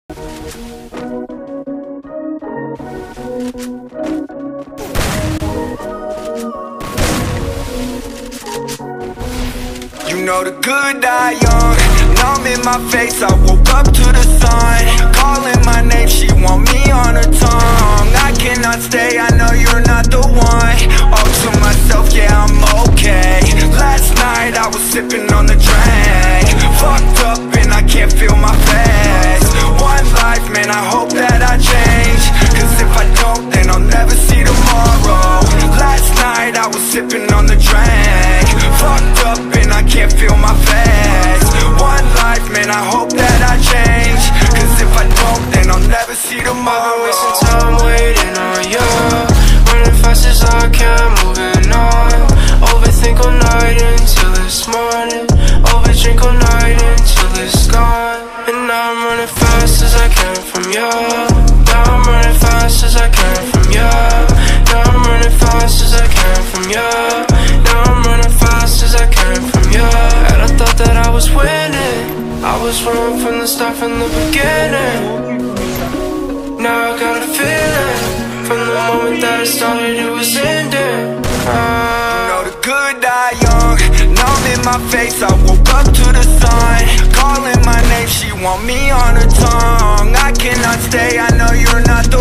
You know the good die young. Numb in my face, I woke up to the sun. Calling my name, she want me on her tongue. I cannot stay, I know you're not the one. All to myself, yeah, I'm okay. Last night I was sipping on the drink. Fucked up and I can't feel my face. One life, man, I hope that I change. Cause if I don't, then I'll never see tomorrow. Last night I was sipping on the drink. Fucked up and I can't feel my face. One life, man, I hope that I change. Cause if I don't, then I'll never see tomorrow. I've been wasting time waiting on you, running fast as I can, moving on. Overthink all night until it's morning. Overdrink all night until it's gone. And now I'm running fast as I can from you. Now I'm running fast as I can from you. Now I'm running fast as I can from you. Now I'm running fast as I can from you. And I thought that I was winning. I was wrong from the start, from the beginning. Now I got a feeling, from the moment that it started it was ending. You know the good die young. Numb in my face, I woke up to the sun. Calling my name, she want me on her tongue. I cannot stay, I know you're not the